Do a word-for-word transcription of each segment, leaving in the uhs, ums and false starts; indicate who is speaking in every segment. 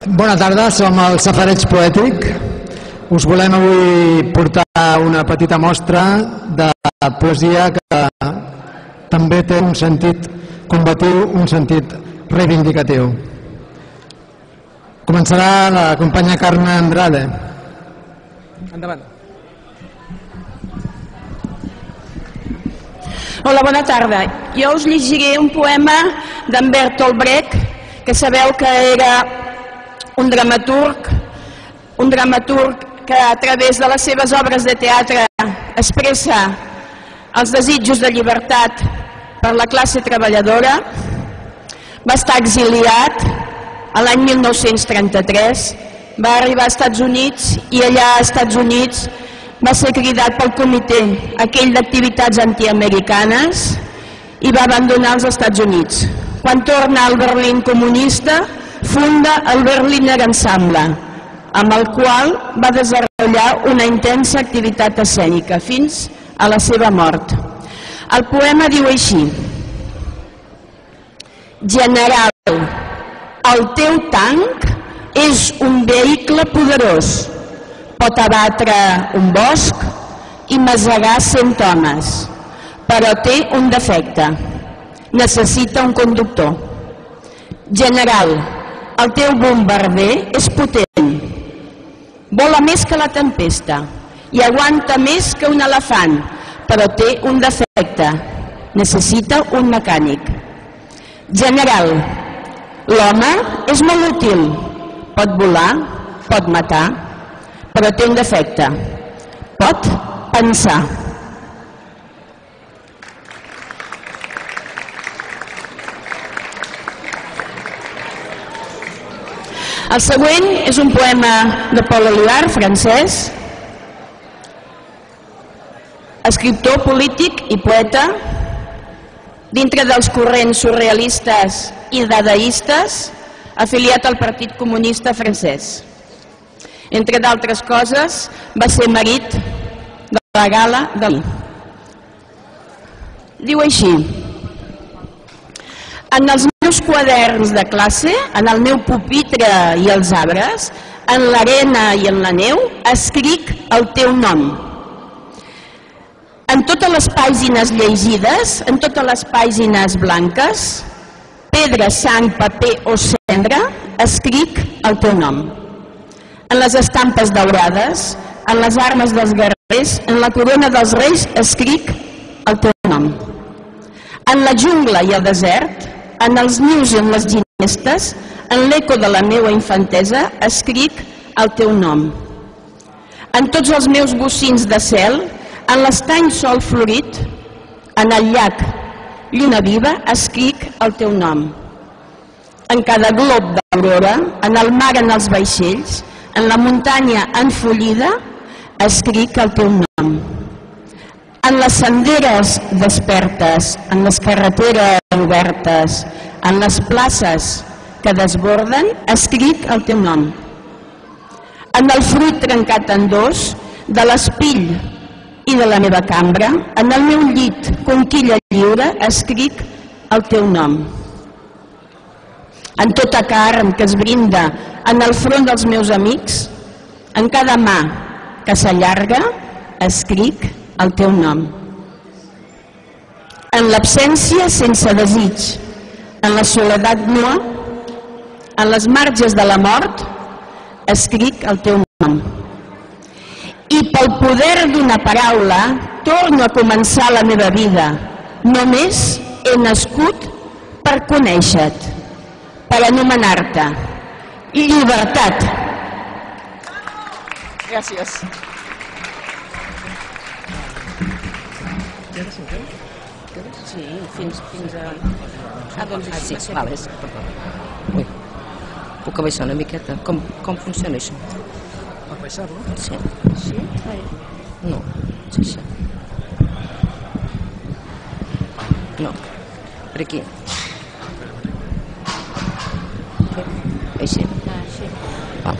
Speaker 1: Bona tarda, som el Safareig Poètic. Us volem avui portar una petita mostra de poesia que també té un sentit combatiu, un sentit reivindicatiu. Començarà la companya Carme Andrade. Endavant.
Speaker 2: Hola, bona tarda. Jo us llegiré un poema d'en Bertolt Brecht, que sabeu que era un dramaturg, un dramaturg que a través de les seves obres de teatre expressa els desitjos de llibertat per la classe treballadora. Va estar exiliat a l'any mil nou-cents trenta-tres, va arribar als Estats Units i allà als Estats Units va ser cridat pel comitè aquell d'activitats antiamericanes i va abandonar els Estats Units. Quan torna al Berlín comunista, funda el Berliner Ensemble, amb el qual va desenvolupar una intensa activitat escènica fins a la seva mort. El poema diu així: General, el teu tanc és un vehicle poderós. Pot abatre un bosc i masegar cent homes, però té un defecte. Necessita un conductor. General, el teu bombarder és potent. Vola més que la tempesta i aguanta més que un elefant, però té un defecte. Necessita un mecànic. General, l'home és molt útil. Pot volar, pot matar, però té un defecte. Pot pensar. El següent és un poema de Paul Éluard, francès, escriptor, polític i poeta, dintre dels corrents surrealistes i dadaistes, afiliat al Partit Comunista francès. Entre d'altres coses, va ser marit de la Gala Dalí. Diu així: en els meus quaderns de classe, en el meu pupitre i els arbres, en l'arena i en la neu, escric el teu nom. En totes les pàgines llegides, en totes les pàgines blanques, pedra, sang, paper o cendra, escric el teu nom. En les estampes daurades, en les armes dels guerrers, en la corona dels reis, escric el teu nom. En la jungla i el desert, en els nius i en les ginestes, en l'eco de la meva infantesa, escric el teu nom. En tots els meus bocins de cel, en l'estany sol florit, en el llac lluna viva, escric el teu nom. En cada glob d'aurora, en el mar, en els vaixells, en la muntanya enfollida, escric el teu nom. En les senderes despertes, en les carreteres obertes, en les places que desborden, escric el teu nom. En el fruit trencat en dos, de l'espill i de la meva cambra, en el meu llit, conquilla lliure, escric el teu nom. En tota carn que es brinda en el front dels meus amics, en cada mà que s'allarga, escric el teu nom. En l'absència sense desig, en la soledat nua, en les marges de la mort, escric el teu nom. I pel poder d'una paraula torno a començar la meva vida. Només he nascut per conèixer-te, per anomenar-te llibertat. Gràcies. Sí, fins, fins a... Ah, doncs ah, sí, vale. Ui, puc abaixar una miqueta? Com, com funciona això?
Speaker 1: Abaixar-lo?
Speaker 2: Sí. Sí? No, és això. No, per aquí. Així. Val.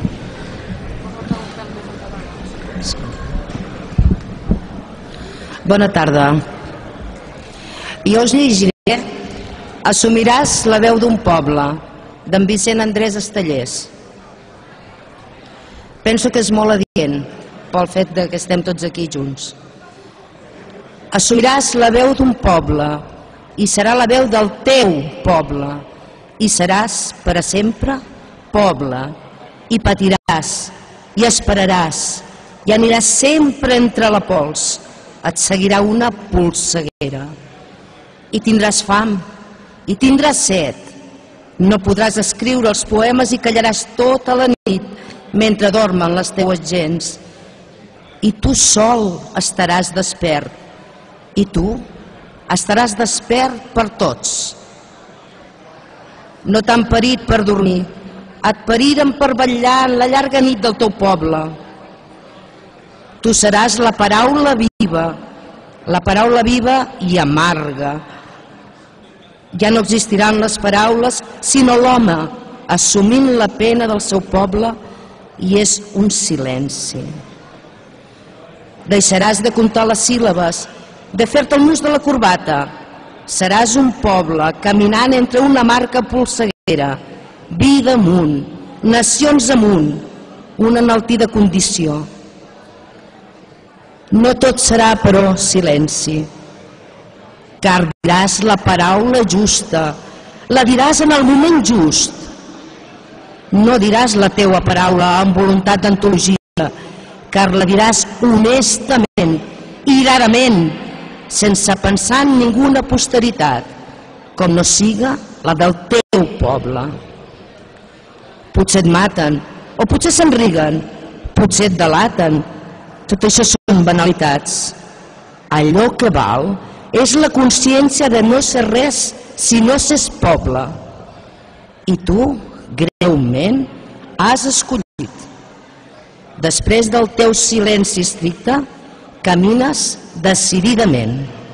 Speaker 3: Bona tarda. Jo us llegiré Assumiràs la veu d'un poble, d'en Vicent Andrés Estellers. Penso que és molt adient pel fet que estem tots aquí junts. Assoliràs la veu d'un poble i serà la veu del teu poble i seràs per a sempre poble i patiràs i esperaràs i aniràs sempre entre la pols. Et seguirà una polseguera i tindràs fam i tindràs set. No podràs escriure els poemes i callaràs tota la nit mentre dormen les teues gents. I tu sol estaràs despert. I tu estaràs despert per tots. No t'han parit per dormir, et pariren per vetllar en la llarga nit del teu poble. Tu seràs la paraula viva, la paraula viva i amarga. Ja no existiran les paraules, sinó l'home assumint la pena del seu poble i és un silenci. Deixaràs de comptar les síl·labes, de fer-te el nus de la corbata. Seràs un poble caminant entre una marca polseguera, vida amunt, nacions amunt, una enaltida condició. No tot serà, però, silenci, car diràs la paraula justa, la diràs en el moment just. No diràs la teua paraula amb voluntat d'antologia, car la diràs honestament i rarament, sense pensar en ninguna posteritat, com no siga la del teu poble. Potser et maten, o potser se'n riguen, potser et delaten. Tot això són banalitats. Allò que val és la consciència de no ser res si no s'és poble. I tu, greument, has escollit. Després del teu silenci estricte, camines decididament.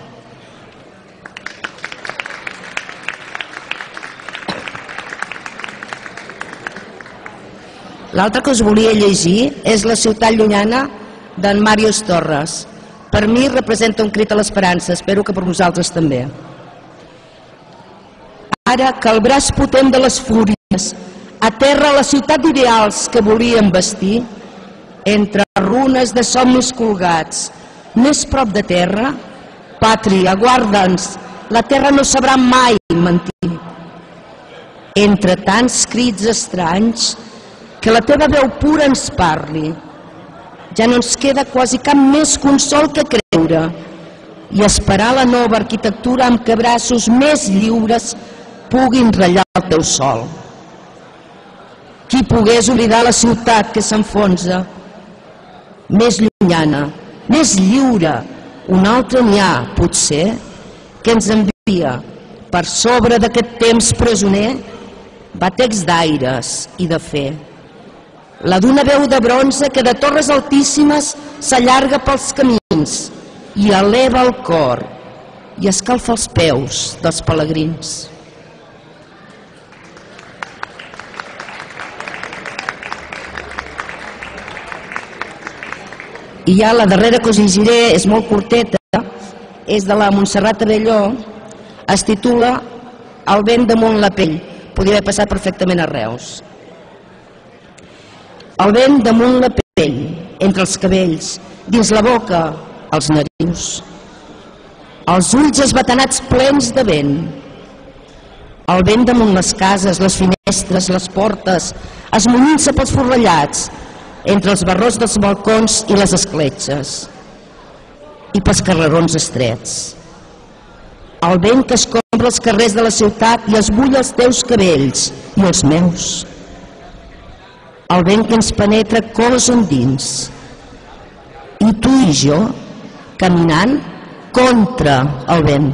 Speaker 3: L'altre que us volia llegir és La ciutat llunyana d'en Màrius Torres. Per mi representa un crit a l'esperança, espero que per vosaltres també. Ara que el braç potent de les fúries aterra la ciutat d'ideals que volien vestir, entre runes de somnis colgats, més prop de terra, pàtria, guarda'ns, la terra no sabrà mai mentir. Entre tants crits estranys, que la teva veu pura ens parli. Ja no ens queda quasi cap més consol que creure i esperar la nova arquitectura amb què braços més lliures puguin ratllar el teu sol. Qui pogués oblidar la ciutat que s'enfonsa, més llunyana, més lliure, un altre n'hi ha, potser, que ens envia per sobre d'aquest temps presoner batecs d'aires i de fer. La d'una veu de bronze que de torres altíssimes s'allarga pels camins i eleva el cor i escalfa els peus dels pelegrins. I ja la darrera que us llegiré és molt curteta, és de la Montserrat Abelló, es titula El vent damunt la pell, podria haver passat perfectament a Reus. El vent damunt la pell, entre els cabells, dins la boca, els narius. Els ulls esbatanats plens de vent. El vent damunt les cases, les finestres, les portes, esmunyint-se pels forrellats, entre els barrots dels balcons i les escletxes, i pels carrerons estrets. El vent que escombra els carrers de la ciutat i esbulla els teus cabells i els meus. El vent que ens penetra cos endins. I tu i jo, caminant contra el vent.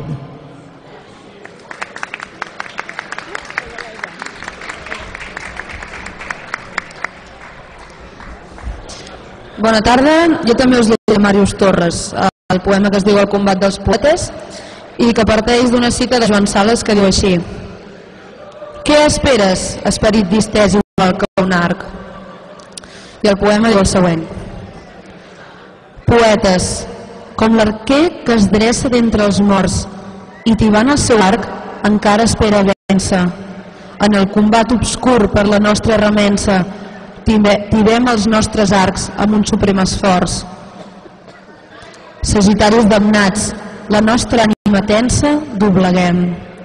Speaker 4: Bona tarda, jo també us llegiré Màrius Torres, el poema que es diu El combat dels poetes i que parteix d'una cita de Joan Sales que diu així: Què esperes, esperit distès igual que un arc? I el poema diu el següent: Poetes, com l'arquer que es dreça d'entre els morts i tibant el seu arc encara espera vèncer. En el combat obscur per la nostra remença, tirem els nostres arcs amb un suprem esforç. Sagitaris damnats, la nostra ànima tensa dobleguem.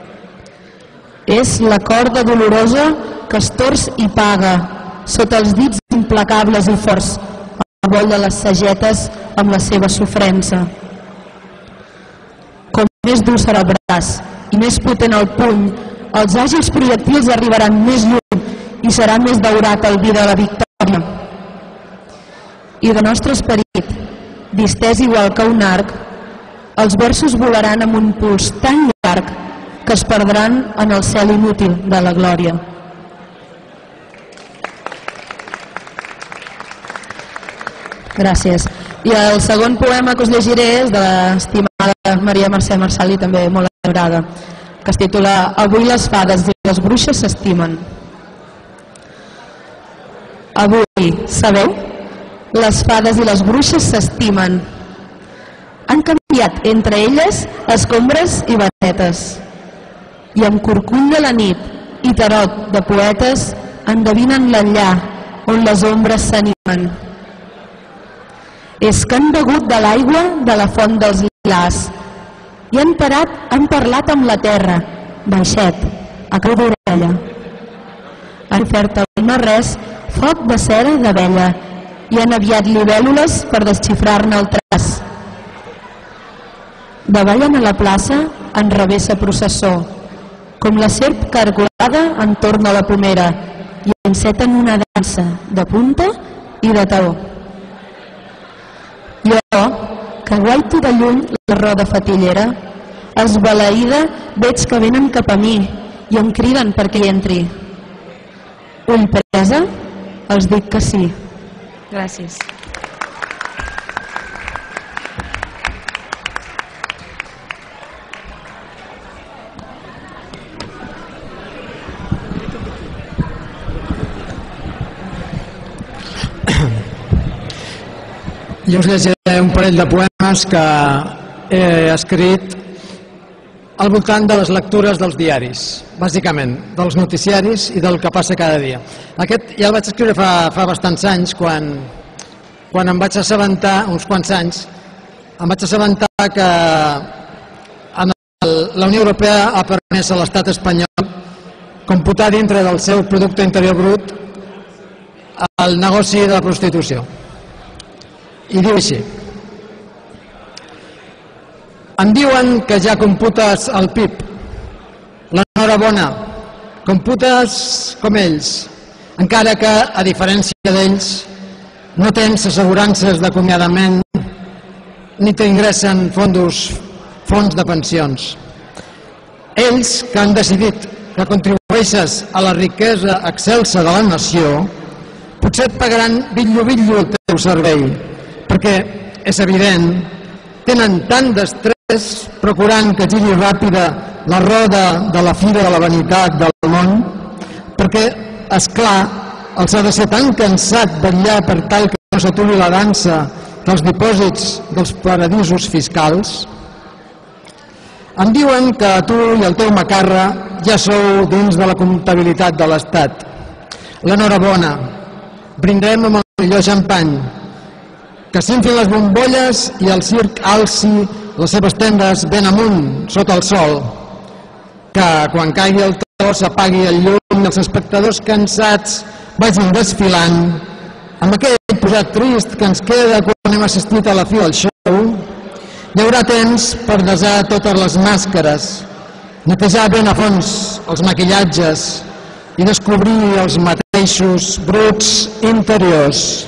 Speaker 4: És la corda dolorosa que es tors i paga, sota els dits implacables i forts, el vol de les sagetes amb la seva sofrença. Com més dur serà el braç i més potent el puny, els àgils projectils arribaran més lluny i serà més daurat el vi de la victòria. I de nostre esperit, distès igual que un arc, els versos volaran amb un puls tan llarg que es perdran en el cel inútil de la glòria. Gràcies. I el segon poema que us llegiré és de l'estimada Maria Mercè Marçal, i també molt enyorada, que es titula Avui les fades i les bruixes s'estimen. Avui, sabeu? Les fades i les bruixes s'estimen. Han canviat entre elles escombres i varetes. I amb corcull de la nit i tarot de poetes endevinen l'enllà on les ombres s'animen. És que han begut de l'aigua de la font dels lilars i han parat, han parlat amb la terra, baixet, a cau d'orella. Han ofert al no res foc de cera d'abella i han aviat libèl·lules per desxifrar-ne el traç. Davallen a la plaça en revessa processó, com la serp cargolada entorn a la pomera, i enceten una dansa de punta i de taó. Jo, que guaito de lluny la roda fatillera, esbalaïda veig que venen cap a mi i em criden perquè hi entri. Ull presa, els dic que sí. Gràcies.
Speaker 1: Jo us llegiré un parell de poemes que he escrit al voltant de les lectures dels diaris, bàsicament, dels noticiaris i del que passa cada dia. Aquest ja el vaig escriure fa, fa bastants anys, quan, quan em vaig assabentar, uns quants anys, em vaig assabentar que en el, la Unió Europea ha permès a l'estat espanyol computar dintre del seu producte interior brut el negoci de la prostitució. I diu així: em diuen que ja computes el P I B. L'enhorabona, computes com ells, encara que, a diferència d'ells, no tens assegurances d'acomiadament ni t'ingressen fondos, fons de pensions. Ells, que han decidit que contribueixes a la riquesa excelsa de la nació, potser et pagaran bitllo-bitllo el teu servei, perquè, és evident, tenen tant d'estrès procurant que giri ràpida la roda de la fira de la vanitat del món, perquè, esclar, els ha de ser tan cansat vetllar per tal que no s'aturi la dansa dels dipòsits dels paradisos fiscals. Em diuen que tu i el teu macarra ja sou dins de la comptabilitat de l'Estat. L'enhorabona, brindem amb el millor xampany, que s'infin les bombolles i el circ alci les seves tendes ben amunt, sota el sol, que quan caigui el to s'apagui el llum i els espectadors cansats vagin desfilant, amb aquell posat trist que ens queda quan hem assistit a la fi del show. Hi haurà temps per desar totes les màscares, netejar ben a fons els maquillatges i descobrir els mateixos bruts interiors.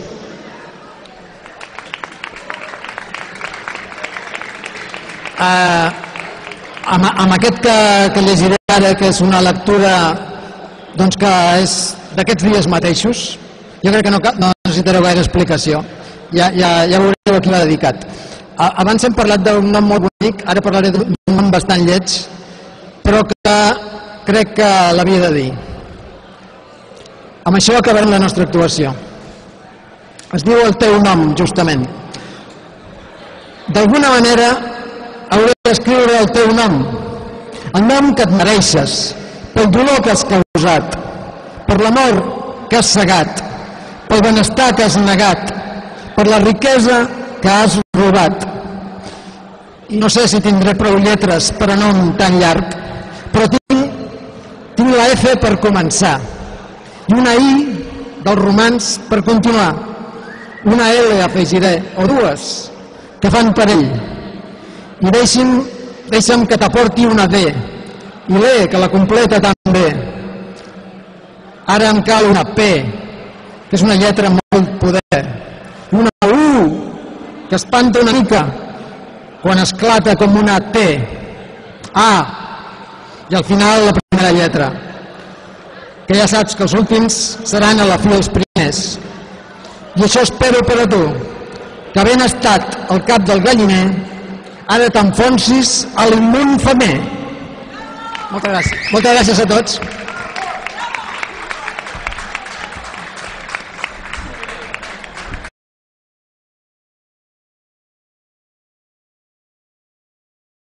Speaker 1: Uh, amb, amb aquest que, que llegiré ara, que és una lectura doncs, que és d'aquests dies mateixos, jo crec que no, no necessitareu gaire explicació, ja, ja, ja veureu a qui l'ha dedicat. Uh, abans hem parlat d'un nom molt bonic, ara parlaré d'un nom bastant lleig, però que crec que l'havia de dir. Amb això acabarem la nostra actuació. Es diu el teu nom, justament. D'alguna manera hauré d'escriure el teu nom, el nom que et mereixes, pel dolor que has causat, per l'amor que has cegat, pel benestar que has negat, per la riquesa que has robat. No sé si tindré prou lletres per a nom tan llarg, però tinc, tinc la F per començar i una I dels romans per continuar. Una L afegiré, o dues, que fan parell. I deixi'm, deixa'm que t'aporti una D, i l'E, que la completa també. Ara em cal una P, que és una lletra amb molt poder. Una U, que espanta una mica quan esclata com una T. A, i al final la primera lletra, que ja saps que els últims seran a la fi els primers. I això espero per a tu, que havent estat al cap del galliner, ara t'enfonsis a l'immun femer. Moltes gràcies. Moltes gràcies a tots.